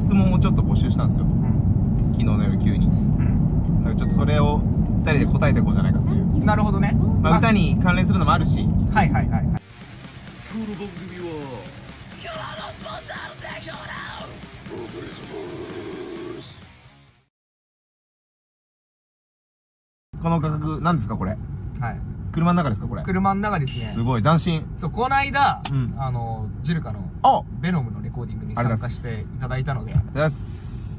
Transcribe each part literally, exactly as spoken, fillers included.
質問をちょっと募集したんですよ、 うん、 昨日の夜急に、うん、だからちょっとそれをふたりで答えていこうじゃないかっていう。 なるほどね。 まあ歌に関連するのもあるし。 はいはいはいはい。 この番組はこの価格なんですかこれ。 はい。 車の中ですかこれ。 車の中ですね。 すごい斬新。 そう、この間、うん、あのジルカのベノムのレコーディングに参加していただいたので、 です。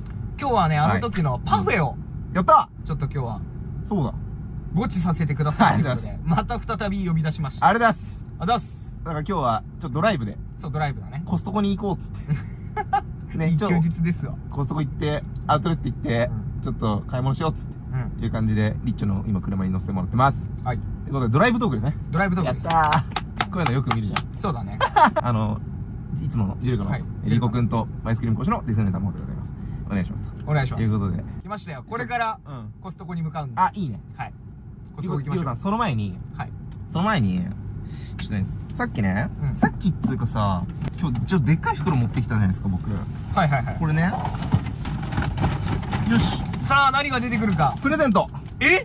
今日はね、あの時のパフェを、 やった。 ちょっと今日はそうだごちさせてくださいということで、また再び呼び出しました。 ありがとうございます。 ありがとうございます。 だから今日はちょっとドライブで。 そう、ドライブだね。 コストコに行こうっつってね、 休日ですわ。 コストコ行ってアウトレット行って、うん、ちょっと買い物しようっつって、うん、いう感じでリッチョの今車に乗せてもらってます。はい。ということでドライブトークですね。ドライブトークです。やったー。こういうのよく見るじゃん。そうだね。あのいつものジルカのリコくんとアイスクリーム講師のディズニーさんもでございます。お願いします。お願いします。ということで来ましたよ。これからコストコに向かうんで。あ、いいね。はい。コストコ行きましょう。さん、その前に、はい。その前にちょっとね、さっきね、さっきっつうかさ、今日ちょっとでっかい袋持ってきたじゃないですか僕。はいはいはい。これね。よし。さあ何が出てくるか。プレゼント。え？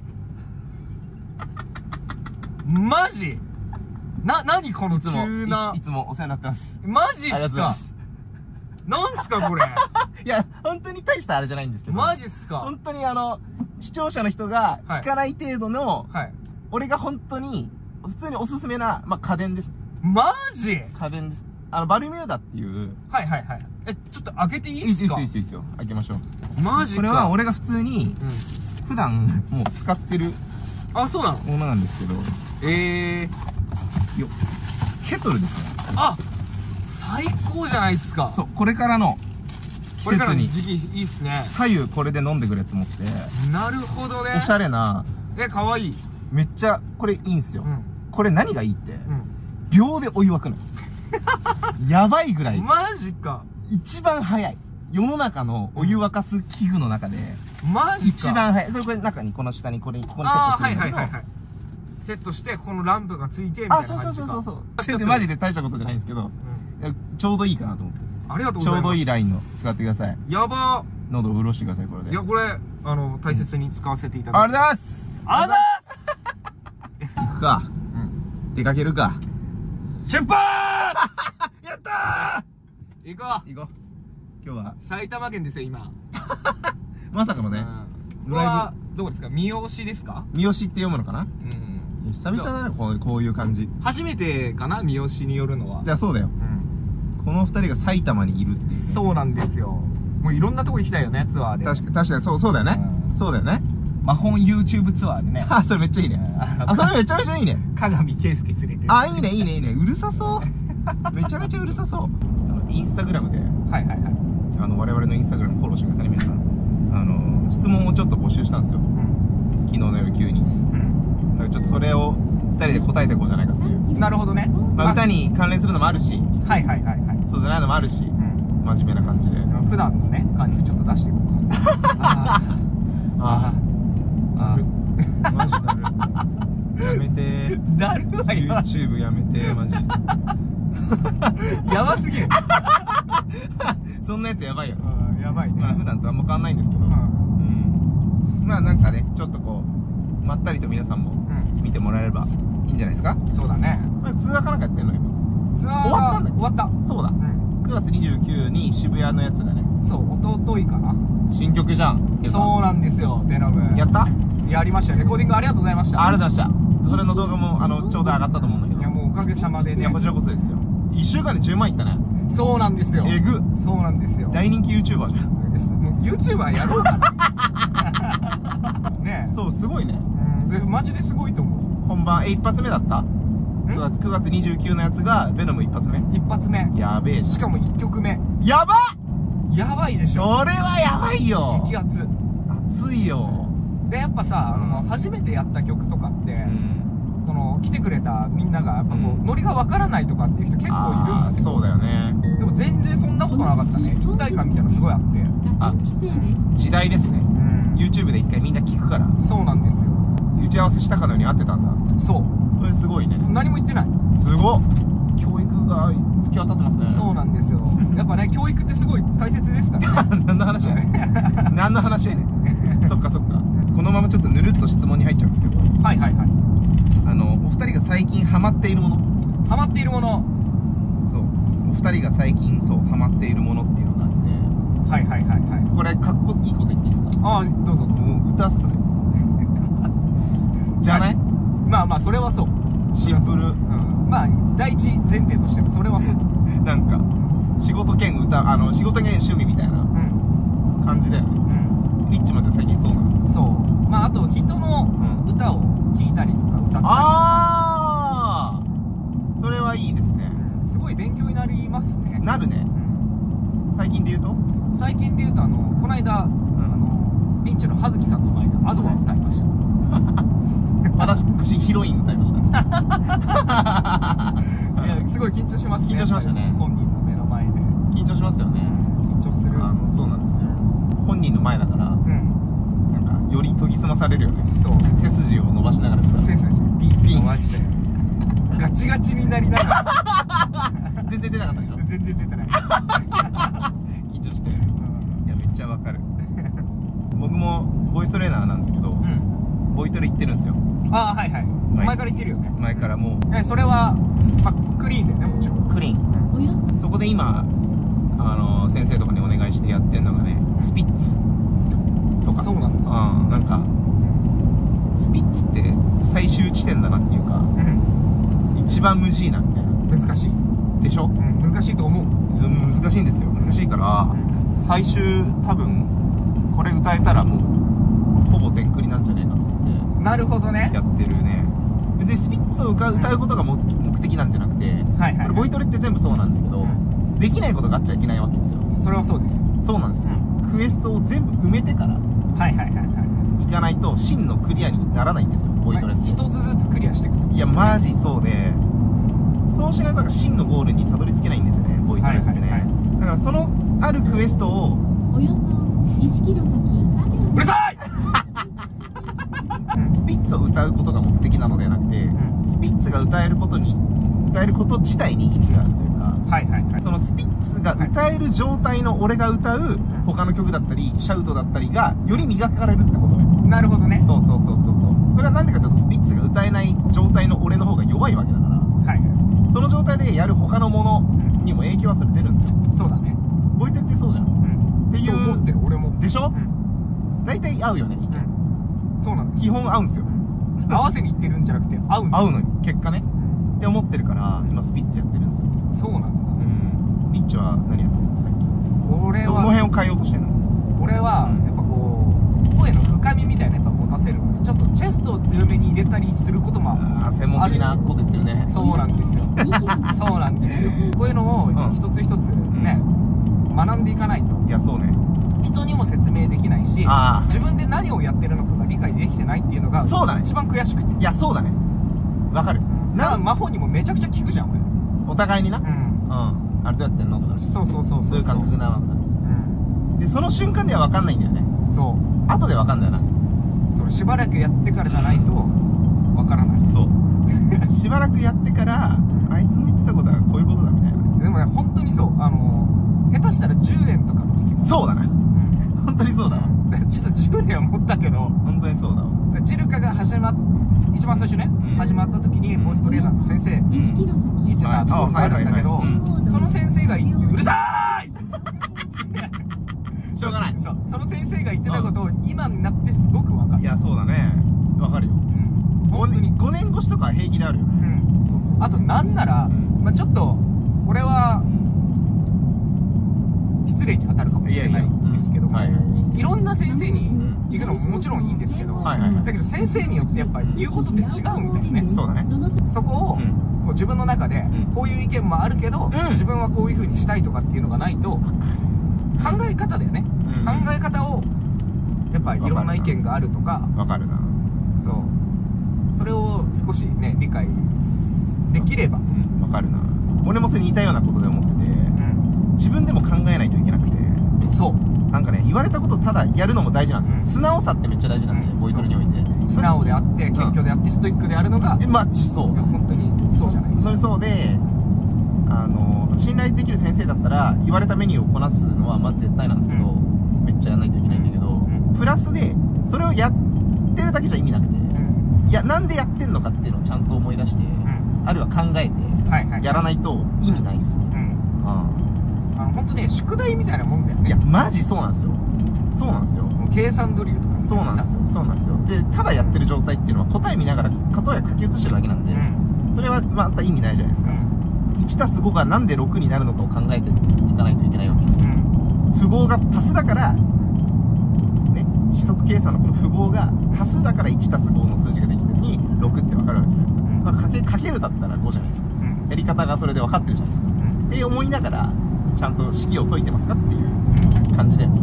マジ？な、なにこの急な。いつもお世話になってます。マジっすか？ありがとうございます。なんすかこれ。いや、本当に大したあれじゃないんですけど。マジっすか？本当にあの、視聴者の人が引かない程度の、はい。俺が本当に、普通におすすめな、まあ、家電です。マジ？家電です。あの、バルミューダっていう。はいはいはい。え、ちょっと開けていいっすか？いいっすよ、いいっすよ、いいっすよ。開けましょう。マジか。これは俺が普通に、うん、普段もう使ってる。あ、そうなの？ものなんですけど。えー。よ。ケトルですね。あ、最高じゃないっすか。そう、これからの季節に。これからの時期いいっすね。左右これで飲んでくれと思って。なるほどね。おしゃれな。え、かわいい。めっちゃ、これいいんすよ。うん、これ何がいいって、うん、秒でお湯沸くの。やばいぐらい。マジか。一番早い。世の中のお湯沸かす器具の中で。マジか。一番早い。これ中に、この下に、これに、ここにセットするんだけど。はいはいはいはい。セットして、このランプがついて、みたいな感じか。あ、そうそうそうそう。全然マジで大したことじゃないんですけど、うん、ちょうどいいかなと思って。ありがとうございます。ちょうどいいラインの使ってください。やばー。喉を潤してください、これで。いや、これ、あの、大切に使わせていただきます。ありがとうございます。ありがとうございます。行くか。うん。出かけるか。出発やったー。行こう。行こう。今日は埼玉県ですよ、今。まさかのね。ここは、どこですか？三好ですか？三好って読むのかな？うん。久々だな、こう、こういう感じ。初めてかな？三好によるのは。じゃあそうだよ。うん。この二人が埼玉にいるっていう。そうなんですよ。もういろんなとこ行きたいよね、ツアーで。確かに、確かに、そう、そうだよね。そうだよね。マホン YouTube ツアーでね。あ、それめっちゃいいね。あ、それめちゃめちゃいいね。鏡圭介連れて。あ、いいね、いいね、いいね。うるさそう。めちゃめちゃうるさそう。インスタグラムで。はいはいはい。あの、我々のインスタグラムフォローしてくださいね、皆さん。あの、質問をちょっと募集したんですよ。昨日の夜急に。うん。だからちょっとそれをふたりで答えていこうじゃないかっていう。なるほどね。まあ歌に関連するのもあるし。はいはいはいはい。そうじゃないのもあるし。真面目な感じで。普段のね、感じちょっと出していこうか。ああ。ああ。マジだる。やめて。だるわよ。YouTube やめて、マジ。やばすぎる。そんなやつやばいよ。やばいね。まあ普段とあんま変わんないんですけど。うん。まあなんかね、ちょっとこう、まったりと皆さんも見てもらえればいいんじゃないですか？そうだね。ツアーかなんかやってんの今。ツアー終わったんだよ。終わった。そうだ。くがつにじゅうくにちに渋谷のやつがね。そう、おとといかな。新曲じゃん。そうなんですよ、ベノム。やった？やりましたよ。レコーディングありがとうございました。ありがとうございました。それの動画も、あの、ちょうど上がったと思うんだけど。いや、もうおかげさまでね。いや、こちらこそですよ。いっしゅうかんでじゅうまんいったね。そうなんですよ。えぐ。そうなんですよ。大人気 YouTuber じゃん。もう YouTuber やろうかな。ねえ。そう、すごいね。うん。で、マジですごいと思う。本番、え、一発目だった？くがつ、くがつにじゅうくにちのやつが、ベノム一発目？一発目。やべえ。しかも一曲目。やばっ！やばいでしょ。それはやばいよ。激アツ。熱いよ。で、やっぱさ、あの、初めてやった曲とかって、その、来てくれたみんなが、やっぱこう、ノリがわからないとかっていう人結構いるんだけど。そうだよね。でも全然そんなことなかったね。一体感みたいなのすごいあって。あ、時代ですね。YouTube で一回みんな聞くから。そうなんですよ。打ち合わせしたかのように合ってたんだ。そう。これすごいね。何も言ってない。すごっ。教育が日当たってますね。 そうなんですよ。やっぱね、教育ってすごい大切ですからね。 何の話やねん。何の話やねん。そっかそっか。このままちょっとぬるっと質問に入っちゃうんですけど、 はいはいはい。 あのお二人が最近ハマっているもの、 ハマっているもの、 そう、お二人が最近そうハマっているものっていうのがあって、 はいはいはいはい。 これかっこいいこと言っていいですか？ ああ、どうぞどうぞ。 もう歌っすね。じゃない？ まあまあそれはそう。 シンプル。 うん。まあ第一前提としてはそれはそう。 なんか仕事兼歌、あの仕事兼趣味みたいな感じだよね。うん。リッチもじゃ最近そうなの？ そう。まああと人の歌を聴いたりとか歌ったり。 ああ。それはいいですね。 すごい勉強になりますね。 なるね。最近で言うと？ 最近で言うとあのこの間、うん、あのリンチの葉月さんの前でアドバを歌いました。私ヒロイン歌いました。 いやすごい緊張しますね。 緊張しましたね。 本人の目の前で緊張しますよね。 緊張する。 あのそうなんですよ。本人の前だから、うん、なんかより研ぎ澄まされるよね。そう。背筋を伸ばしながら歌う。 背筋ピンピン伸ばしてガチガチになりながら。 全然出なかったでしょ。 全然出てない。 緊張してる。いやめっちゃわかる。僕もボイストレーナーなんですけど、うん、ボイトレ行ってるんですよ。 ああはいはい。前から言ってるよね。 前からもう。 えそれは、まあ、クリーンだよねもちろん。 クリーン。そこで今あの先生とかにお願いしてやってるのがね、スピッツとか。 そうなんだ。 うん、なんかスピッツって最終地点だなっていうか、うん、一番無事なみたいな。 難しいでしょ。うん、 難しいと思う。 うん、難しいんですよ。難しいから、最終多分これ歌えたらもうほぼ全クリなんじゃねえかと思って。 なるほどね。 やってるね。別にスピッツを歌う、歌うことが目的なんじゃなくて、はいはい、これボイトレって全部そうなんですけど、うん、できないことがあっちゃいけないわけですよ。 それはそうです。 そうなんですよ。うん、クエストを全部埋めてからはいはいはいはいいかないと真のクリアにならないんですよ、ボイトレって。 一つずつクリアしていくと。 いやマジそうで、そうしないと真のゴールにたどり着けないんですよね、ボイトレってね。はいはいはい、だからそのあるクエストをおよそいちキロ先、うるさいスピッツを歌うことが目的なのではなくて、うん、スピッツが歌えることに歌えること自体に意味があるというか、はいはいはい、そのスピッツが歌える状態の俺が歌う他の曲だったりシャウトだったりがより磨かれるってことね。 なるほどね。 そうそうそうそうそう。それはなんでかというと、スピッツが歌えない状態の俺の方が弱いわけだから、はいはい、その状態でやる他のものにも影響はそれ出るんですよ。 そうだね。 ボイテってそうじゃん、うん、っていう思ってる俺も。 でしょ、うん、大体合うよね、意見、 うん、そうなんです。 基本合うんすよ。 合わせにいってるんじゃなくて合うの合うのよ、結果ね、うん、って思ってるから今スピッツやってるんですよ。 そうなんだ。うん。 リッチは何やってるの最近？ 俺はどの辺を変えようとしてんの？ 俺はやっぱこう声の深みみたいなやっぱ持たせるので、ちょっとチェストを強めに入れたりすることもある。 ああ専門的なこと言ってるね。 そうなんですよ。そうなんですよ。こういうのを一つ一つね、うん、学んでいかないと。 いやそうね。 人にも説明できないし、自分で何をやってるのかが理解できてないっていうのがそうだね、一番悔しくて。 いやそうだね、わかる。 な真帆にもめちゃくちゃ聞くじゃん俺。 お互いにな。うんうん。あれどうやってんのとか。 そうそうそうそう。 どういう感覚なのとか。うん。でその瞬間では分かんないんだよね。そう。後で分かんだよな。 そう、しばらくやってからじゃないと分からない。 そうしばらくやってからあいつの言ってたことはこういうことだみたいな。 でもね本当にそう、あの下手したらじゅうねんとかの時もそうだな、うん、本当にそうだわ。 ちょっとじゅうねんは持ったけど本当にそうだわ。 ジルカが始まっ一番最初ね、うん、始まった時にボイストレーナーの先生、うん、言ってたところがあるんだけど、その先生が言ってうるさーいしょうがない。 そう、その先生が言ってたことを今になってすごく分かる。 いやそうだね、分かるよ、うん、本当にごねんごしとかは平気であるよね、うん、そうそうそう。 あとなんなら、うん、まあちょっとこれは失礼に当たるかもしれないんですけども、いろんな先生に行くのももちろんいいんですけど、はいはいはい、だけど先生によってやっぱり言うことって違うんだよね。 そうだね。 そこを、うん、こう自分の中でこういう意見もあるけど、うん、自分はこういう風にしたいとかっていうのがないと、考え方だよね、うん、考え方をやっぱいろんな意見があるとかわかるな。 そうそれを少しね理解できればわ、 うん、かるな。俺もそれ似たようなことで思ってて、うん、自分でも考えないといけなくて、そうなんかね言われたことただやるのも大事なんですよ、うん、素直さってめっちゃ大事なんで、うん、ボイトレにおいて素直であって謙虚であってストイックであるのが、 うん、マッチそう。 いや本当にそうじゃないですか。 それそうで、 あのー、信頼できる先生だったら言われたメニューをこなすのはまず絶対なんですけど、うん、めっちゃやらないといけないんだけど、うん、プラスでそれをやってるだけじゃ意味なくて、うん、いやなんでやってんのかっていうのをちゃんと思い出して、うん、あるいは考えてやらないと意味ないっすね。 本当ね、宿題みたいなもんだよね。 いやマジそうなんですよ。そうなんですよ。 もう計算ドリルとかそうなんですよ。そうなんですよ。でただやってる状態っていうのは答え見ながら答え書き写してるだけなんで、うん、それはまた意味ないじゃないですか。うん、いちたすごがなんでろくになるのかを考えていかないといけないわけですよ。うん、符号が足すだからね、指則計算のこの符号が足すだからいちたすごの数字ができてるのにろくって分かるわけじゃないですか。うん、まあ、かけかけるだったらごじゃないですか。うん、やり方がそれで分かってるじゃないですか。うん、って思いながらちゃんと式を解いてますかっていう感じで、うん、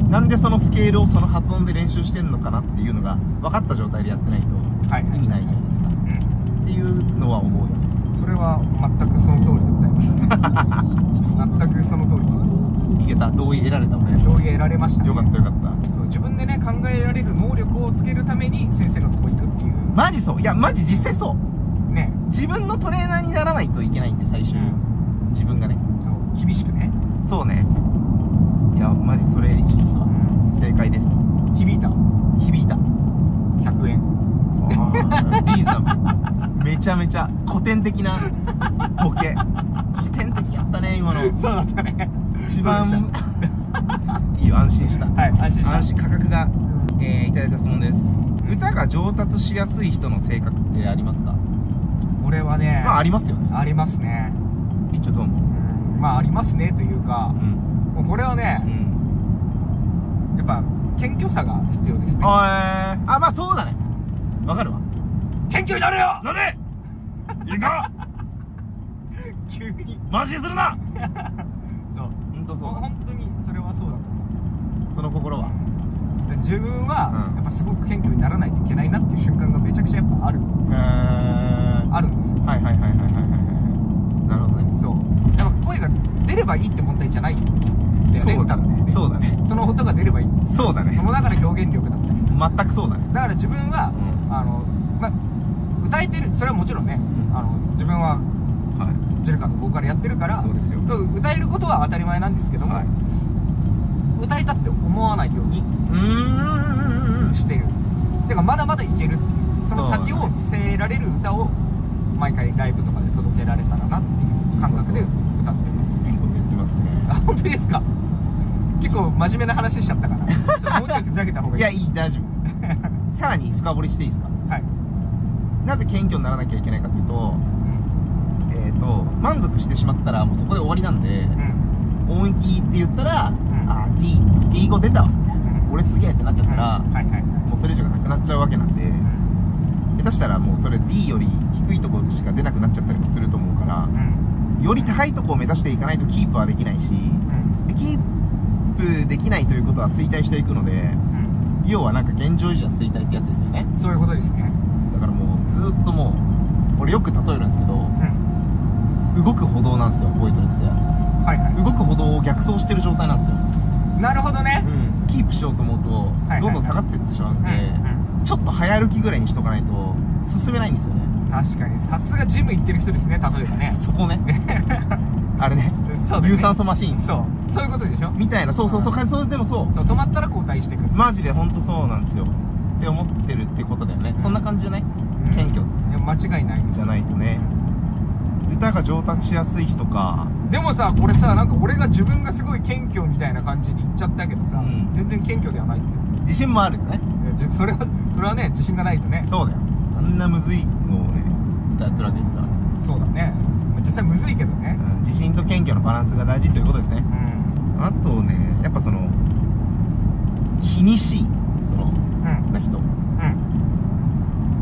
なんでそのスケールをその発音で練習してんのかなっていうのが分かった状態でやってないと意味ないじゃないですか、はいはい、っていうのは思うよね。 それは全くその通りでございます全くその通りです。 いけた、同意得られたのね。 同意得られましたね。 よかったよかった。 自分でね考えられる能力をつけるために先生のとこ行くっていう。 マジそう。いやマジ実際そうね。自分のトレーナーにならないといけないんで最終、うん、自分がね厳しくね。 そうね。いやマジそれいいっすわ、うん、正解です。 響いた響いた。 ひゃくえんリーズナブルめちゃめちゃ古典的なボケ古典的やったね今の。 そうだったね。 一番いいよ、安心した。 はい、安心した。 安心。価格が、えー、いただいた質問です。歌が上達しやすい人の性格ってありますか？ これはね、 まあありますよね。 ありますね。 りっちょどうも。 まあありますねというか、うん、もうこれはね、うん、やっぱ謙虚さが必要ですね。 あー、あ、まあそうだね。わかるわ。 謙虚になれよ。 なれいいか急に慢心するなそう、 本当そう。 本当にそれはそうだと思う。その心は自分はやっぱすごく謙虚にならないといけないなっていう瞬間がめちゃくちゃやっぱある。へー、あるんですよ。 はいはいはいはいはいはい。なるほどね。 そう。やっぱ声が出ればいいって問題じゃないんだよね。 そうだね。そうだね。 その音が出ればいい。 そうだね。 その中で表現力だったりする。 全くそうだね。 だから自分は、うん、あの、まあ、歌えてる、それはもちろんね、うん、あの、自分は、はい、ジェルカのボーカルやってるから、 そうですよ。 歌えることは当たり前なんですけども、はい、歌えたって思わないようにしてる。てかまだまだいけるっていう、その先を見せられる歌を毎回ライブとかで届けられたらなっていう感覚で歌ってます。 いいこと言ってますね。 あ、本当ですか？結構真面目な話しちゃったからちょっともうちょいふざけた方がいい。 いや、いい、大丈夫さらに深掘りしていいですか？はい。なぜ謙虚にならなきゃいけないかというと、うん、えっと満足してしまったらもうそこで終わりなんで、うん、音域って言ったら、うん、あー D、ディーご 出たわみたいな、うん、俺すげえってなっちゃったら、うん、はいはい、もうそれ以上がなくなっちゃうわけなんで、うん、下手したらもうそれ D より低いところしか出なくなっちゃったりもすると思うから、うん、より高いところを目指していかないとキープはできないし、うん、でキープできないということは衰退していくので、うん、要はなんか現状維持は衰退ってやつですよね。 そういうことですね。 だからもうずーっともう俺よく例えるんですけど、うん、動く歩道なんですよボイトレって。はいはい、動く歩道を逆走してる状態なんですよ。 なるほどね、 うん、キープしようと思うと、はいはいはい、どんどん下がっていってしまうんで、うんうん、ちょっと早歩きぐらいにしとかないと進めないんですよね。 確かにさすがジム行ってる人ですね。例えばねそこねあれね、そうね、有酸素マシーン、 そうそういうことでしょみたいな。そうそうそう、そうでもそうそう、止まったら交代してくる。 マジで本当そうなんですよって思ってるってことだよね、うん、そんな感じじゃない、うん、謙虚。 いや間違いないんですじゃないとね。歌が上達しやすい人か。 でもさ、これさ、なんか俺が自分がすごい謙虚みたいな感じに言っちゃったけどさ、うん、全然謙虚ではないっすよ。 自信もあるよね。 それはそれはね、自信がないとね。 そうだよ、あんなむずいのをね歌ってるわけですからね。 そうだね、実際むずいけどね、 うん、自信と謙虚のバランスが大事ということですね。うん、あとね、やっぱその気にしいその、うん、な人、うん、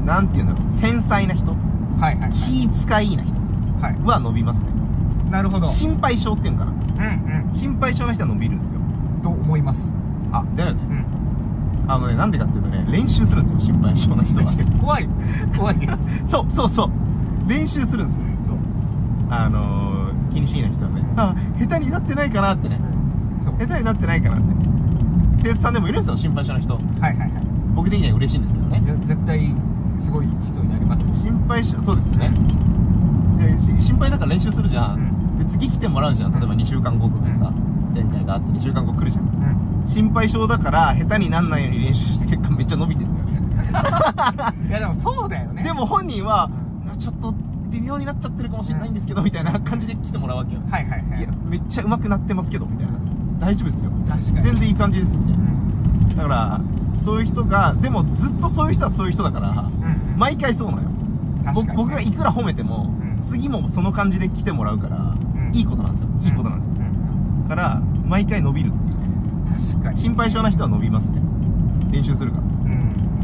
なんていうんだろう、繊細な人、はいはい、はい、気遣いな人は伸びますね。 なるほど。 心配性っていうのかな、うんうん、心配性な人は伸びるんですよと思います。 あ、だよね、うん、あのね、なんでかっていうとね、練習するんですよ、心配性な人は怖い怖いですそうそうそう、練習するんですよ。あのー、気にしいな人はね、あ、下手になってないかなってね、そう下手になってないかなって生徒さんでもいるんですよ、心配性な人。はいはいはい。僕的には嬉しいんですけどね。 いや、絶対すごい人になりますよ。 心配性、そうですよね。で心配だから練習するじゃん、うん、 で次来てもらうじゃん。例えばにしゅうかんごとかにさ、前回があってにしゅうかんご来るじゃん。心配性だから下手になんないように練習して結果めっちゃ伸びてるんだよね。 いやでもそうだよね。 でも本人はちょっと微妙になっちゃってるかもしれないんですけどみたいな感じで来てもらうわけよ。 はいはいはい。 いやめっちゃ上手くなってますけどみたいな、大丈夫ですよ、 確かに全然いい感じですみたいな。だからそういう人が、でもずっとそういう人はそういう人だから、うん、毎回そうなのよ。僕僕がいくら褒めても、うん、次もその感じで来てもらうから、うん、いいことなんですよ、いいことなんですよ、うん、から毎回伸びるっていうね。 確かに心配性な人は伸びますね、練習するから。うん、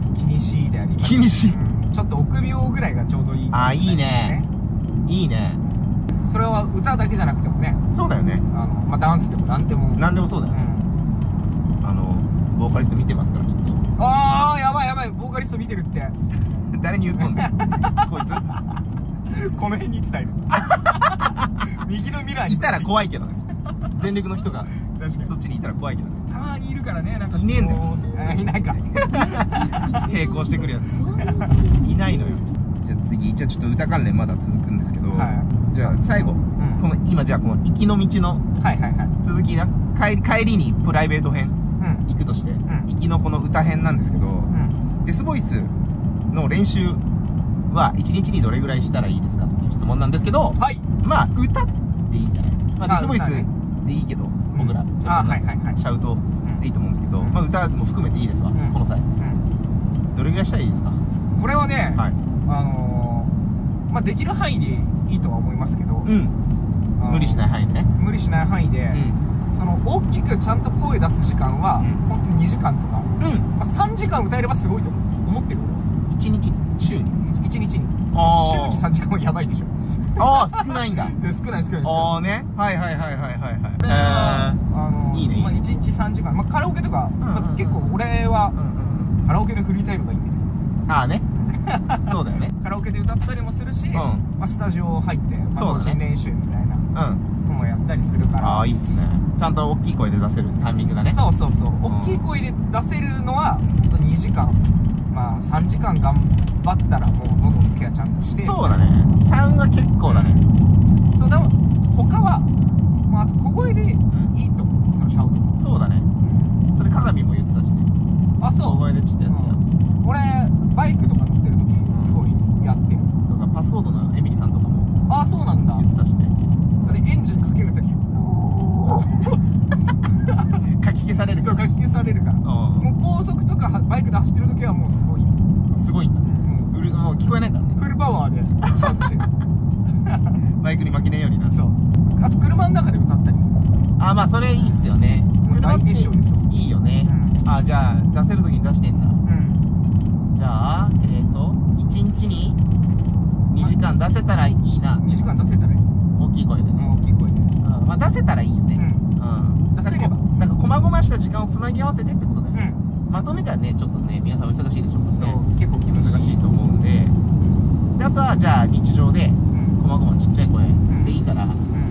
気にしいであります。 気にしい、 うん、ちょっと臆病ぐらいがちょうどいい、ね、 ああいいね、いいね。 それは歌だけじゃなくてもね。 そうだよね。 あの、まあ、ダンスでも何でも何でもそうだよね、うん、あのボーカリスト見てますからきっと。 ああやばいやばい、ボーカリスト見てるって誰に言っとんねんこいつこの辺にいてたよ右の未来いたら怖いけどね全力の人が確かにそっちにいたら怖いけどね。 たまにいるからね、なんかいねえんだよいないか並行してくるやついないのよ。じゃあ次、じゃあちょっと歌関連まだ続くんですけど、はい、じゃあ最後、うん、この今じゃあこの行きの道の続きだ、帰り帰りにプライベート編、うん、行くとして、うん、行きのこの歌編なんですけど、うん、デスボイスの練習はいちにちにどれぐらいしたらいいですかっていう質問なんですけど、はい、まあ歌っていいじゃない、まあ、デスボイスでいいけど、僕ら、シャウトでいいと思うんですけど、うん、まあ歌も含めていいですわ、うん、この際、うん、どれぐらいしたらいいですか。 これはね、はい、あのー、まあできる範囲でいいとは思いますけど、うん、 無理しない範囲でね、 無理しない範囲で、うん、その大きくちゃんと声出す時間は、うん、本当ににじかんとか、うん、まあ、さんじかん歌えればすごいと思ってる。 いちにちに週にいちにちに週にさんじかんはやばいでしょ。 ああ少ないんだ少ない少ない。 ああね、はいはいはいはいはいはい。 えー、あのー、いいね、まあ、いちにちさんじかん、まあ、カラオケとか、まあ、結構俺はカラオケのフリータイムがいいんですよ。 ああねそうだよねカラオケで歌ったりもするし、うん、まあ、スタジオ入って、まあ、個人練習みたいなのもやったりするから、 ああいいっすね。ちゃんと大きい声で出せるタイミングだね。 そうそうそう、大きい声で出せるのはほんとにじかん、まあさんじかん頑張ったらもう喉のケアちゃんとして。 そうだね、さんは結構だね。 そうでも他は、まあ、あと小声でいいと思う、そのシャウトも。 そうだね、それ鏡も言ってたしね。 あ、そう、 小声でちょっとやってたやつ、うん、 俺バイクとか乗ってる時すごいやってる、 うん、とかパスコードのエミリさんとかもああそうなんだ言ってたしね。 だってエンジンかける時かき消されるから。 そう、かき消されるから、うん、もう高速とかバイクで走ってる時はもうすごいすごいんだ、うん、うるもう聞こえないからね、 フルパワーでシャウトしてるバイクに負けねえようにな。 そう、あと車の中で歌ったりする。 あ、まあそれいいっすよね。 車っていいよね、うん、あ、じゃあ出せる時に出してんだ、うん、じゃあえっ、ー、といちにちににじかん出せたらいいな。 にじかん出せたらいい、 大きい声でね、 大きい声で、 あ、まあ出せたらいいよね、うん、うん、出せればなんかこまごました時間をつなぎ合わせてってことだよね、うん、まとめたらねちょっとね皆さんお忙しいでしょうからね。そう、結構難しいと思うんで、であとはじゃあ日常でこまごまちっちゃい声でいいから、うん、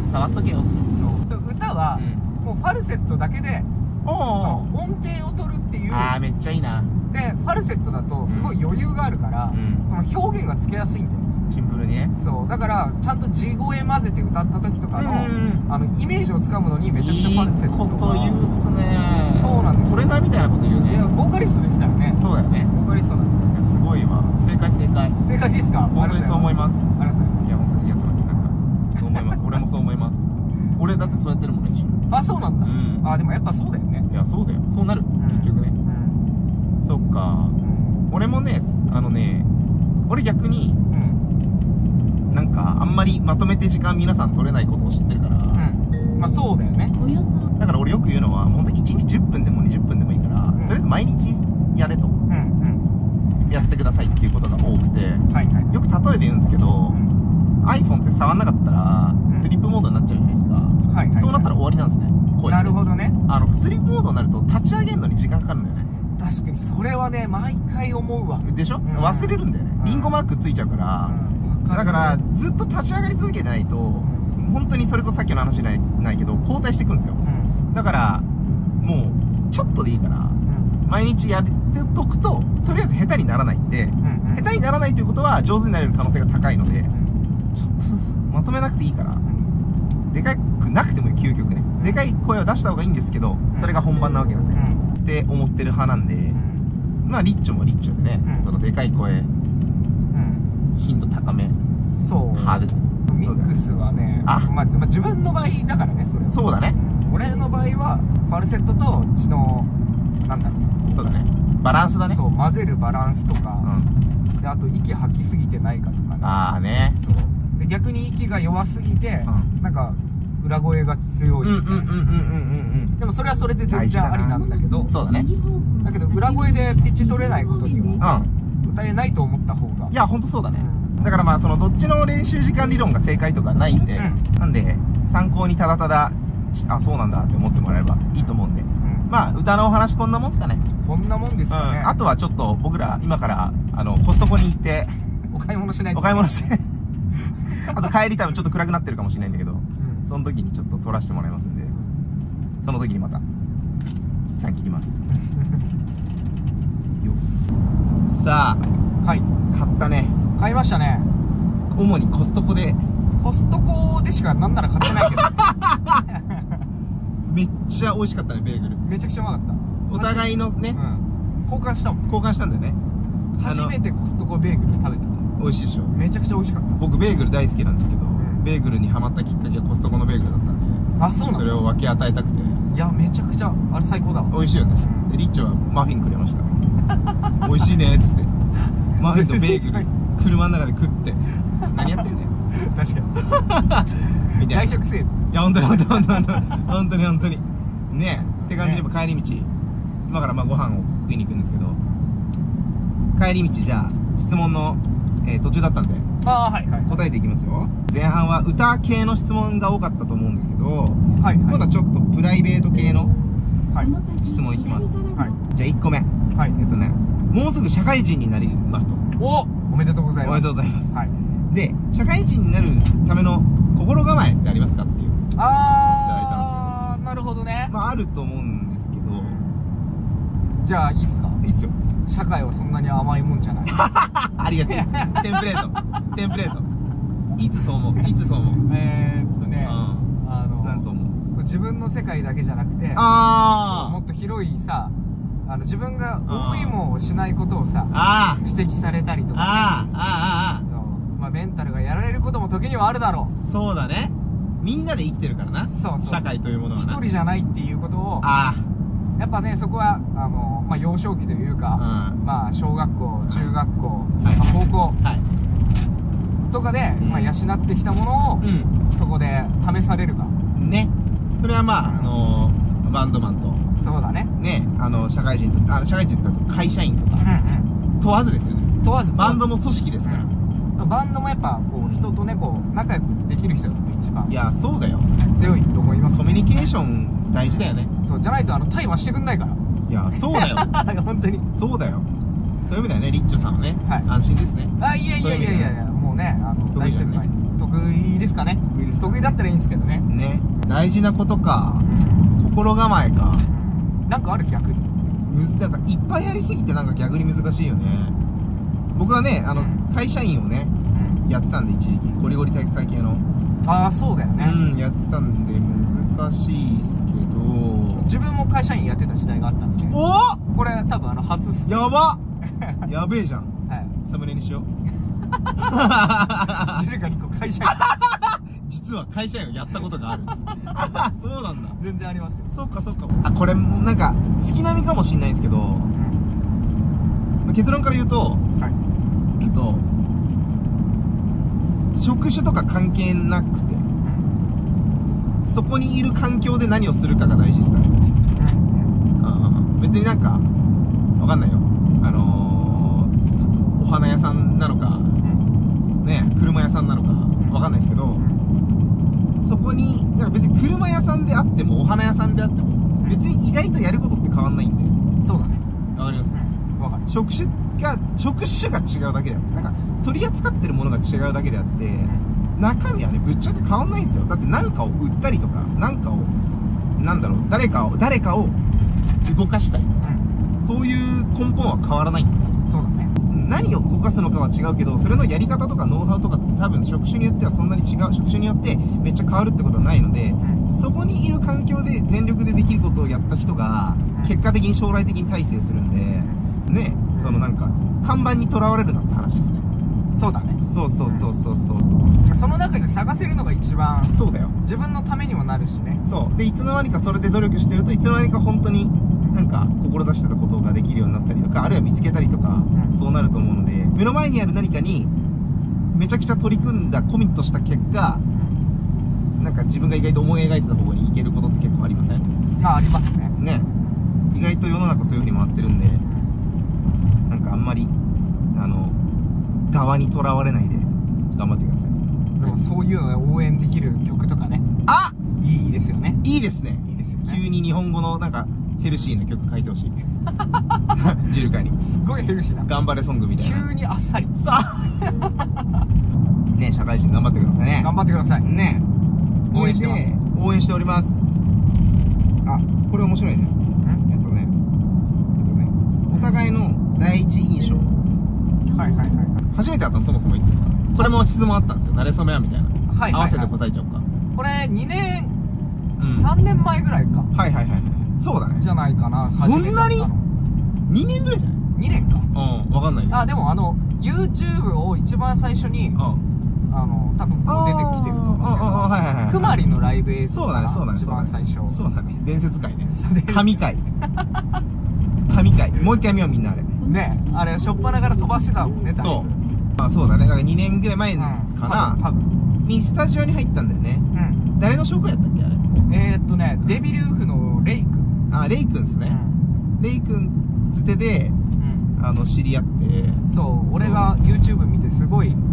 触っとけよって。 そう、そう歌は、うん、もうファルセットだけでその音程を取るっていう。 ああめっちゃいいな。でファルセットだとすごい余裕があるから、うん、その表現がつけやすいんだよね、 シンプルにね。 そうだからちゃんと地声混ぜて歌った時とかの、うん、あのイメージをつかむのにめちゃくちゃファルセットとか。いいこと言うっすね。 そうなんです。 それなみたいなこと言うね。いやボーカリストですからね。 そうだよね、 ボーカリストなんで。 すごいわ。正解正解正解ですか。 本当にそう思います。 ありがとうございます。 いや本当に、いやすいません、なんかそう思います俺もそう思います。俺だってそうやってるもん練習。 あ、そうなんだ、うん、あ、でもやっぱそうだよね。 いやそうだよ、そうなる、うん、結局ね、うん、そっか、うん、俺もね、あのね、俺逆に、うん、なんかあんまりまとめて時間皆さん取れないことを知ってるから、うん、まあそうだよね。だから俺よく言うのは、ほんといちにちじゅっぷんでもにじゅっぷんでもいいから、うん、とりあえず毎日やれと、うんうん、やってくださいっていうことが多くて、はいはい、よく例えで言うんですけど、うん、iPhone って触んなかったら、うん、スリップモードになっちゃうじゃないですか、はいはいはい、そうなったら終わりなんですね。 なるほどね。 あのスリップモードになると立ち上げるのに時間かかるんだよね。 確かにそれはね毎回思うわ。でしょ、うん、 忘れるんだよね、うん、リンゴマークついちゃうから、うん、だからずっと立ち上がり続けてないと、うん、本当にそれこそさっきの話ないないけど後退していくんですよ、うん、だからもうちょっとでいいから、うん、毎日やっておくととりあえず下手にならないんで、うんうん、下手にならないということは上手になれる可能性が高いので、うん、ちょっとずつまとめなくていいから、うん、 でかくなくてもいい、究極ね。でかい声を出した方がいいんですけど、それが本番なわけなんで、って思ってる派なんで、まあリッチョもリッチョでね、そのでかい声、頻度高め、 そう派です。 ミックスはね、あ、まあ自分の場合だからね、それは。 そうだね。 俺の場合はファルセットと血のなんだろう、そうだね、バランスだね。 そう、混ぜるバランスとか、であと息吐きすぎてないかとかね。 ああね。 そうで、逆に息が弱すぎてなんか裏声が強い。うんうんうんうんうんうん。でもそれはそれで全然ありなんだけど、 そうだね。 だけど裏声でピッチ取れないことには歌えないと思った方が。 いや、ほんとそうだね。だからまあそのどっちの練習時間理論が正解とかないんで、なんで参考にただただ、あ、そうなんだって思ってもらえばいいと思うんで、まあ歌のお話こんなもんすかね。 こんなもんですかね。 あとはちょっと僕ら今からあのコストコに行ってお買い物しないと。 お買い物してあと帰り多分ちょっと暗くなってるかもしれないんだけど、その時にちょっと撮らせてもらいますんで、その時にまた一旦切りますよ。さあ、はい、買ったね。 買いましたね。 主にコストコで。 コストコでしかなんなら買ってないけどめっちゃ美味しかったね、ベーグル。 めちゃくちゃうまかった。 お互いのね、 交換したもん。 交換したんだよね。 初めてコストコベーグル食べた。 美味しいでしょ。 めちゃくちゃ美味しかった。 僕ベーグル大好きなんですけど、ベーグルにハマったきっかけはコストコのベーグルだったんで。 あ、そうなの。 それを分け与えたくて。 いや、めちゃくちゃあれ最高だわ。 美味しいよね。でリッチョはマフィンくれました美味しいねっつって、マフィンとベーグル車の中で食って何やってんだよ確かに外食せえ。いや、本当に本当に本当に本当に本当にねえって感じで、帰り道今からまあご飯を食いに行くんですけど、帰り道じゃあ質問の、えー、途中だったんで、 あ、はいはい、 答えていきますよ。前半は歌系の質問が多かったと思うんですけど、はいはい、今度はちょっとプライベート系の、はい、質問いきます、はい、じゃあいっこめ、はい、えっとね、もうすぐ社会人になりますと。 お、おめでとうございます。 おめでとうございます、はい、で社会人になるための心構えってありますかっていう、 ああ、なるほどね。 まああると思うんですけど、 じゃあいいっすか。 いいっすよ。 社会はそんなに甘いもんじゃないありがちテンプレートテンプレートいつそう思ういつそう思うえーっとね、 うん、あの何そう思う。 自分の世界だけじゃなくて、 あもっと広いさ、あの自分が思いもしないことをさ指摘されたりとか、ね、 ああああまあメンタルがやられることも時にはあるだろう。そうだね、みんなで生きてるからな。そうそう、社会というものは一人じゃないっていうことを、 ああやっぱね、そこはあの、まあ、幼少期というか、うん、まあ小学校、中学校、はい、まあ、高校、はい、とかで、うん、まあ、養ってきたものを、うん、そこで試されるかね。それはまあ、あのー、バンドマンと、 そうだね、 ね、あの社会人とあ社会人とか会社員とか、うんうん、問わずですよね。 問わず。 バンドも組織ですから、 うん、バンドもやっぱこう人とね、こう仲良くできる人が一番、 いや、そうだよ、 強いと思います、ね、 コミュニケーション大事だよね。 そうじゃないと、あの対話してくんないから。 いや、そうだよ本当にそうだよ。そういう意味だよね、リッチョさんはね、はい、安心ですね。 あ、いやいやいやいやいや、もうね、あの得意じゃない、得意ですかね。得意ですか。得意だったらいいんですけどね。 ね、大事なことか、うん、心構えか、 うん、なんかある。逆にむず、なんかいっぱいやりすぎてなんか逆に難しいよね。僕はね、あの、うん、会社員をね、うん、やってたんで、一時期ゴリゴリ体育会系の。 ああ、そうだよね。 うん、やってたんで難しいっすけど、 自分も会社員やってた時代があったんで。おお、これ多分あの初っす。 やばやべえじゃん。はい、サムネにしようジルカリコ会社員実は会社員をやったことがあるんですそうなんだ。 全然ありますよ。 そっかそっか。あ、これなんか月並みかもしんないんですけど、うん、結論から言うと、はい、えっと職種とか関係なくて、そこにいる環境で何をするかが大事ですかね。うん、別になんかわかんないよ、あのー、お花屋さんなのか、うん、ね、車屋さんなのかわかんないですけど、そこになんか別に車屋さんであってもお花屋さんであっても別に意外とやることって変わんないんで。 そうだね、 わかります、 うん、わかる。 職種が職種が違うだけであって、なんか取り扱ってるものが違うだけであって、中身はねぶっちゃけ変わんないんですよ。だって何かを売ったりとか、何かをなんだろう、誰かを誰かを動かしたりとか、うん、そういう根本は変わらないんだ。 そうだね。 うん、 何を動かすのかは違うけど、それのやり方とかノウハウとかって多分職種によってはそんなに違う、職種によってめっちゃ変わるってことはないので、うん、そこにいる環境で全力でできることをやった人が結果的に将来的に大成するんでね、そのなんか看板にとらわれるなって話ですね。 そうだね。 そうそうそうそうそう、 その中で探せるのが一番そうだよ、 自分のためにもなるしね。 そうで、いつの間にかそれで努力してるといつの間にか本当になんか志してたことができるようになったりとか、あるいは見つけたりとか、うん、そうなると思うので、目の前にある何かにめちゃくちゃ取り組んだコミットした結果、なんか自分が意外と思い描いてた方向に行けることって結構ありません？ あ、ありますね。 ね、意外と世の中そういう風に回ってるんで、なんかあんまりあの側にとらわれないで頑張ってください。 でもそういうのを応援できる曲とかね、 あ、 いいですよね。 いいですね。 いいですよね。 急に日本語のなんかヘルシーな曲書いてほしい。ジルカにすごいヘルシーな頑張れソングみたいな。 急にあっさりさあね、社会人頑張ってくださいね。 頑張ってくださいね。応援してます。 応援しております。あ、これ面白いね。えっとねえっとねお互いの第一印象、 はいはいはいはい、 初めて会ったのそもそもいつですか？これも質問あったんですよ。慣れ初めはみたいな。はい、合わせて答えちゃおうか。 これにねん、さんねんまえぐらいか。 はいはいはいはい、そうだね。 じゃないかな。 そんなににねんぐらいじゃない？ にねんか。 うん、わかんないよ。 あ、でもあの YouTube を一番最初に、あの多分こう出てきてると思うけど、くまりのライブ映像が一番最初。 そうだね、伝説会ね。神回神回、もう一回見ようみんな。あれね、あれしょっぱなから飛ばしてたもんね。 そう、あ、そうだね。だからにねんぐらい前かな、多分にスタジオに入ったんだよね。うん。誰の紹介やったっけあれ？えーっとね、デビルウフのレイ君。 あ、レイ君ですね。レイ君つてであの知り合って、 そう、俺が YouTube 見てすごい、うん、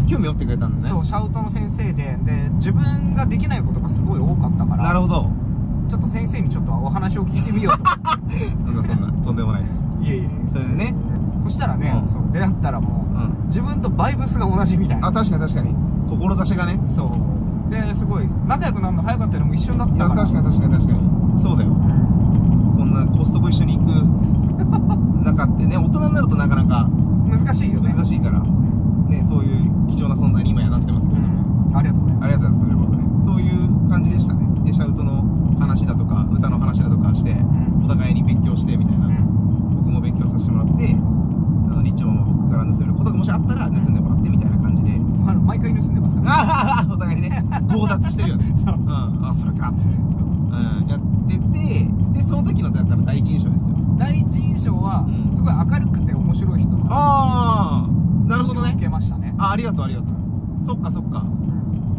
興味持ってくれたんだね。 そう、シャウトの先生で、で自分ができないことがすごい多かったから。 なるほど。 ちょっと先生にちょっとお話を聞いてみようと。 そんなそんなとんでもないです。 いえいえ。 それでね、 そしたらね、うん、そう出会ったらもう、うん、自分とバイブスが同じみたいな。 あ、確かに確かに、志がね。 そうですごい仲良くなるの早かったのも一緒になったから。いや、 確かに確かに確かにそうだよ、うん、こんなコストコ一緒に行く中ってね、大人になるとなかなか難しいよね。 難しいからね、そういう貴重な存在に今やなってますけれども、 うん、ありがとうございます。 ありがとうございます。これこそね、そういう感じでしたね。でシャウトの話だとか歌の話だとかして、うん、お互いに勉強してみたいな、うん、僕も勉強させてもらって、あのリッチョも僕から盗めることがもしあったら盗んでもらってみたいな感じで、 あの毎回盗んでますから、ね、 ああお互いにね強奪してるよね。そう、うん、あ、それかっつって、うん、やってて、でその時のだから第一印象ですよ。 第一印象は、うん、すごい明るくて面白い人なの。 ああ、なるほどね。 受けましたね。 あ、ありがとうありがとう。そっかそっか、うん、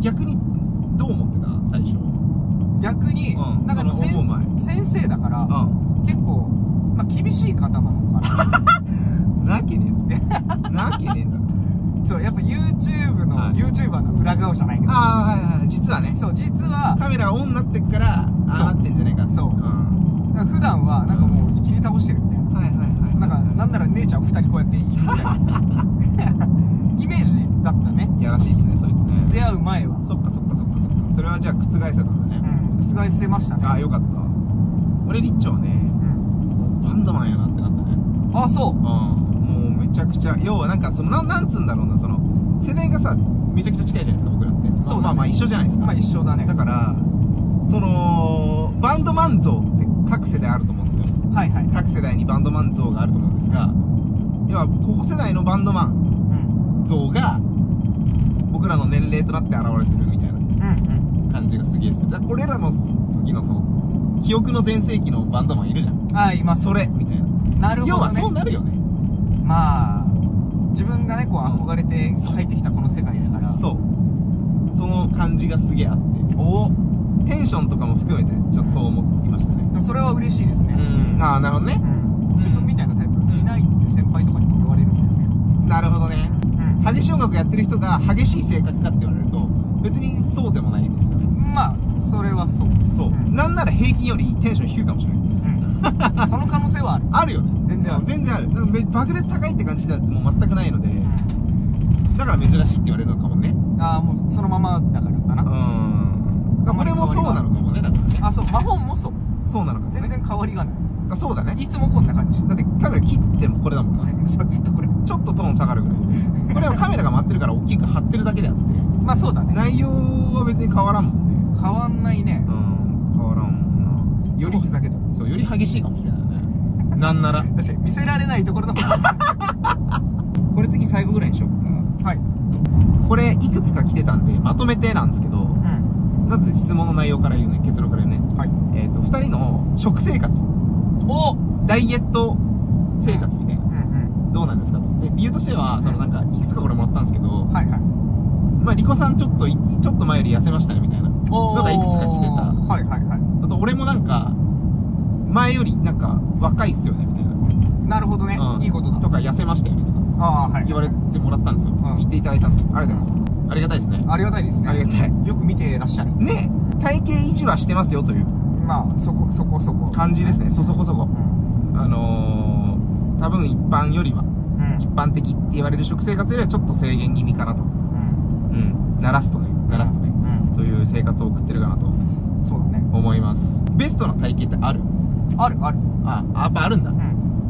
逆にどう思ってた最初？ 逆に、うん、なんか先, 先生だから、うん、結構、まあ、厳しい方なのかな。 なわけねえんだ。なわけねえんだ。 そう、やっぱ YouTube の、はい、YouTuber の裏側じゃないけど。 ああ、はいはい、実はね。 そう、実は。 カメラがオンになってっから、ああなってんじゃねえか。そう。うん、 だから普段は、なんかもう、いきり倒してるみたいな。はいはいはい。なんか、なんなら姉ちゃん二人こうやっているみたいなさ。イメージだったね。 いやらしいっすね、そいつね。 出会う前は。 そっかそっかそっかそっか。それはじゃあ覆せたんだね。 うん、覆せましたね。 ああ、よかった。俺リッチョはね、うん、バンドマンやなってなったね。 ああ、そう。うん、 もうめちゃくちゃ、要はなんかその、なん、なんつうんだろうな、その、世代がさ、めちゃくちゃ近いじゃないですか、僕らって。そう、ね、まあまあ一緒じゃないですか。 まあ一緒だね。 だから、その、バンドマン像って各世代あると思うんですよ。はいはい。各世代にバンドマン像があると思うんですが、要は、ここ世代のバンドマン像が、僕らの年齢となって現れてるみたいな感じがすげえする。だから俺らの時のその、記憶の全盛期のバンドマンいるじゃん。 ああ、います。 それ、みたいな。なるほど、ね。要はそうなるよね。 まあ、自分がね、こう憧れて入ってきたこの世界だから。そう。 その感じがすげえあって。おテンションとかも含めて、ちょっとそう思いましたね。 でもそれは嬉しいですね。 うん。ああ、なるほどね。 うん。自分みたいなタイプいないって先輩とかにも言われるんだよね。 なるほどね。うん。激しい音楽やってる人が激しい性格かって言われると、別にそうでもないんですよね。 まあ、それはそう。 そう。うん、なんなら平均よりテンション低いかもしれない。 うん。その可能性はある。 あるよね。 全然ある。 全然ある。爆裂高いって感じではもう全くないので、だから珍しいって言われるのかもね。 ああ、もうそのままだからかな。うん。 これもそうなのかもね、だからね。 あ、そう、魔法もそう。 そうなのかもね。 全然変わりがない。 あ、 そうだね。 いつもこんな感じ。 だってカメラ切ってもこれだもんな。 そう、ずっとこれ。 ちょっとトーン下がるぐらい。これはカメラが回ってるから大きく張ってるだけであって。 まあそうだね。 内容は別に変わらんもんね。 変わんないね。 うん、変わらんもんな。 よりだけど。 そう、より激しいかもしれないね。なんなら。 確かに、見せられないところの方が。 これ次最後ぐらいにしよっか。 はい。 これ、いくつか来てたんで、まとめてなんですけど、うん、まず質問の内容から言うね、結論から言うね。はい。えっと、二人の食生活。おダイエット生活みたいな。うんうん。どうなんですかと。で、理由としては、そのなんか、いくつかこれもらったんですけど、はいはい。まあ、リコさんちょっと、ちょっと前より痩せましたね、みたいな。のがいくつか来てた。はいはいはい。あと、俺もなんか、前よりなんか、若いっすよね、みたいな。 なるほどね。いいことだ。 とか、痩せましたよね、とか。ああ、はい。言われてもらったんですよ。言っていただいたんですよ。ありがとうございます。ありがたいですね。 ありがたいですね。 ありがたい。 よく見てらっしゃる。 ねえ。体型維持はしてますよ、という。 まあ、そこ、そこそこ。 感じですね。そそこそこ。あのー、多分一般よりは、一般的って言われる食生活よりはちょっと制限気味かなと。うん。慣らすとね。慣らすとね。という生活を送ってるかなと。 そうだね。 思います。ベストな体型ってある？ ある、ある。 あ、やっぱあるんだ。うん。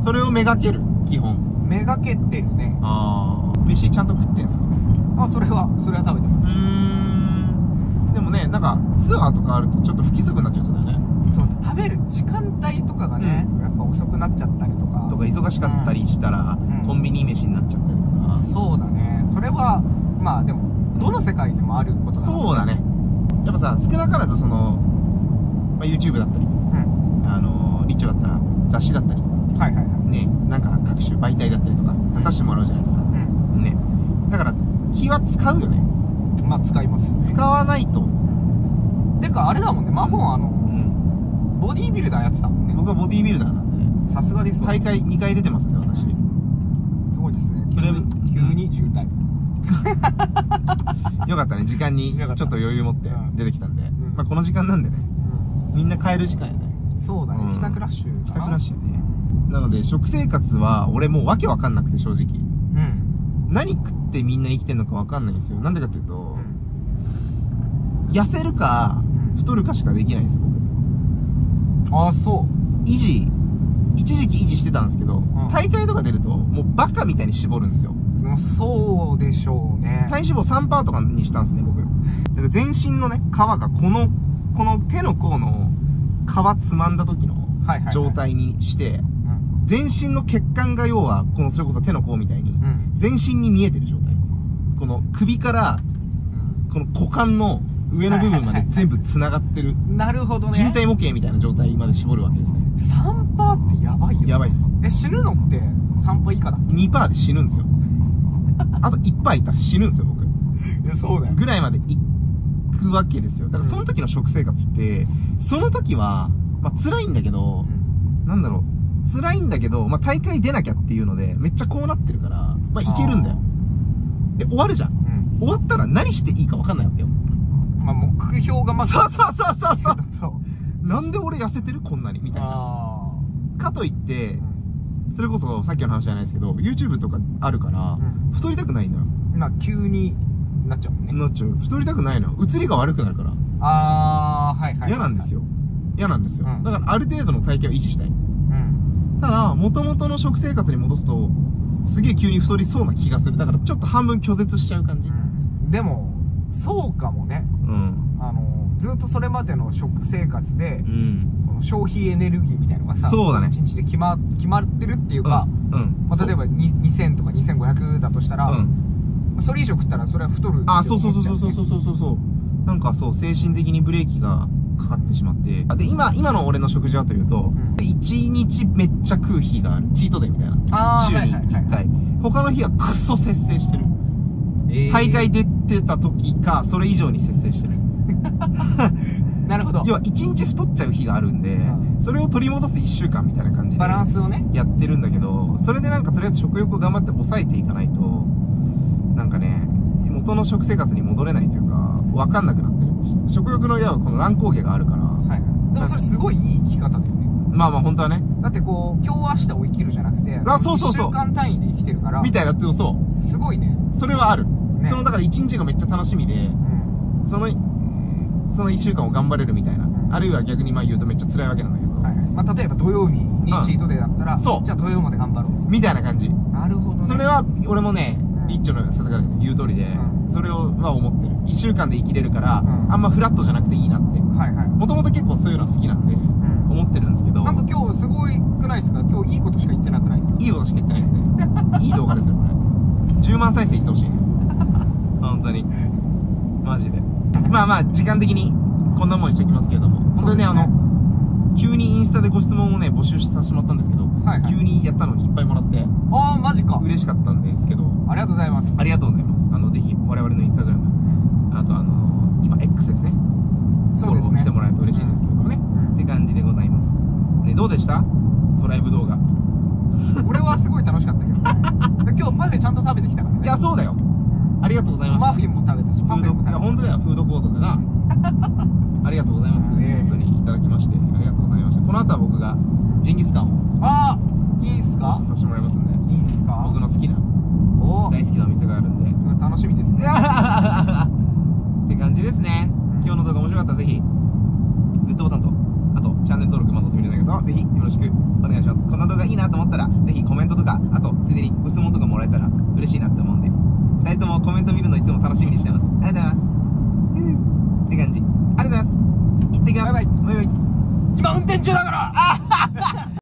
それをめがける、基本。 めがけてるね。 ああ。飯ちゃんと食ってんすか？ あ、それは、それは食べてます。うーん。でもね、なんか、ツアーとかあるとちょっと不規則になっちゃうんですよね。 そう、食べる時間帯とかがね、うん、やっぱ遅くなっちゃったりとか。 とか、忙しかったりしたら、うん、コンビニ飯になっちゃったりとか。 そうだね。それは、まあでも、どの世界でもあることだ、ね。 そうだね。やっぱさ、少なからずその、まあ、YouTube だったり、うん、あのー、リッチョだったら雑誌だったり、はいはいはい。ね、なんか各種媒体だったりとか、出させてもらうじゃないですか。うん。ね。だから、気は使うよね。 まあ、使います、ね。 使わないと。 てか、あれだもんね、マホンあの、うん、ボディービルダーやってたもんね。 僕はボディービルダーなんで。 さすがです。 大会にかい出てますね、私。すごいですね。急に、急に渋滞。 よかったね、時間にちょっと余裕持って出てきたんで。うん、まあ、この時間なんでね。うん、みんな帰る時間やね。 そうだね、うん、帰宅ラッシュ。 帰宅ラッシュやね。なので、食生活は、俺もうわけわかんなくて、正直。うん。何食ってみんな生きてんのかわかんないんですよ。なんでかっていうと、うん、痩せるか、太るかしかできないんですよ、 僕。ああ、そう。 維持、一時期維持してたんですけど、うん、大会とか出ると、もうバカみたいに絞るんですよ。 そうでしょうね。 体脂肪 さんパーセント とかにしたんですね、僕。だから全身のね、皮がこの、この手の甲の皮つまんだ時の状態にして、全身の血管が要は、このそれこそ手の甲みたいに、全身に見えてる状態。この首から、この股間の上の部分まで全部繋がってる。 なるほどね。 人体模型みたいな状態まで絞るわけですね。 さんパーセント ってやばいよ。 やばいっす。 え、死ぬのってさんパーセント以下だっけ？ にパーセント で死ぬんですよ。あといちパーセントいったら死ぬんですよ、僕。 いや、そうだよ。 ぐらいまで行くわけですよ。だからその時の食生活って、その時は、まあ辛いんだけど、うん、なんだろう、辛いんだけど、まあ大会出なきゃっていうので、めっちゃこうなってるから、まあいけるんだよ。で、終わるじゃん。うん、終わったら何していいか分かんないわけよ。 まあ目標がまず。 そうそうそうそうそう。なんで俺痩せてるこんなにみたいな。かといって、それこそさっきの話じゃないですけど、YouTube とかあるから、うん、太りたくないのよ。 まあ、急になっちゃうもんね。 なっちゃう。太りたくないのよ。映りが悪くなるから。 あー、はいはい、はい。 嫌なんですよ。嫌なんですよ。うん、だからある程度の体型を維持したい。うん。ただ、元々の食生活に戻すと、すげえ急に太りそうな気がする。だからちょっと半分拒絶しちゃう感じ。うん、 でも、そうかもね。うん。あの、ずっとそれまでの食生活で、うん。消費エネルギーみたいなのがさ、 そうだね。 いちにちで決ま、決まってるっていうか、うん。うん、まあ、例えばにせんとかにせんごひゃくだとしたら、うん。それ以上食ったらそれは太る。 あ、そうそうそうそうそうそうそうそう。なんかそう、精神的にブレーキがかかってしまって。で、今、今の俺の食事はというと、うん、いちにちめっちゃ食う日がある。チートデイみたいな。週にいっかい。他の日はクソ節制してる。えー、大会出てた時か、それ以上に節制してる。 なるほど。 要は一日太っちゃう日があるんで、うん、それを取り戻すいっしゅうかんみたいな感じでバランスをねやってるんだけど、それでなんかとりあえず食欲を頑張って抑えていかないと、なんかね、元の食生活に戻れないというか、わかんなくなってる。食欲の矢はこの乱高下があるから。はい。 でもそれすごいいい生き方だよね。 まあまあ本当はね。 だってこう、今日明日を生きるじゃなくて、 あ、そうそうそう。 いっしゅうかん単位で生きてるから。 みたいなってもそう。 すごいね。 それはある。ね、そのだから一日がめっちゃ楽しみで、うん、その、そのいっしゅうかんを頑張れるみたいな。あるいは逆にまあ言うとめっちゃ辛いわけなんだけど。はい、 まあ例えば土曜日にチートデーだったら、そうじゃあ土曜まで頑張ろうみたいな感じ。 なるほどね。それは俺もねリッチョのさすが言う通りで、それをは思ってる。いっしゅうかんで生きれるから、あんまフラットじゃなくていいなって。もともと結構そういうの好きなんで思ってるんですけど、 なんか今日すごいくないですか？今日いいことしか言ってなくないですか？ いいことしか言ってないですね。いい動画ですよこれ。じゅうまん再生いってほしい。本当にマジで。まあまあ時間的にこんなもんにしておきますけれども、本当にねあの急にインスタでご質問をね募集させてもらったんですけど、急にやったのにいっぱいもらって、 ああマジか、 嬉しかったんですけど、 ありがとうございます。 ありがとうございます。あのぜひ我々のインスタグラム、あとあの今 X ですね、 そうですね、フォローしてもらえると嬉しいんですけれどもね、って感じでございます。ね、どうでしたドライブ動画？ 俺はすごい楽しかったけどね。今日パフェちゃんと食べてきたからね。 いやそうだよ、ありがとうございます。 マフィンも食べたし、パフェも食べた。 いや本当だよ、フードコートでな。ありがとうございます。本当にいただきましてありがとうございました。この後は僕がジンギスカンをああいいっすか、 させてもらいますんで。 いいっすか、 僕の好きな大好きなお店があるんで楽しみですね。 って感じですね。今日の動画面白かったらぜひグッドボタンと、あとチャンネル登録まだお済みでない方はぜひよろしくお願いします。こんな動画いいなと思ったらぜひコメントとか、あとついでにご質問とかもらえたら嬉しいなって思うんで、ふたりともコメント見るのいつも楽しみにしてます。ありがとうございます。って感じ。ありがとうございます。行ってきます。バイバイ。バイバイ。 今運転中だから